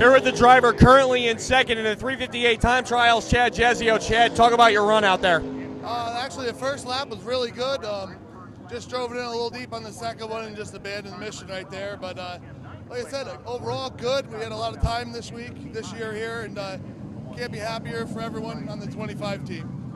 Here with the driver currently in second in the 3:58 time trials, Chad Jeseo. Chad, talk about your run out there. Actually, the first lap was really good. Just drove it in a little deep on the second one and just abandoned the mission right there. But like I said, overall good. We had a lot of time this year here, and can't be happier for everyone on the 25 team.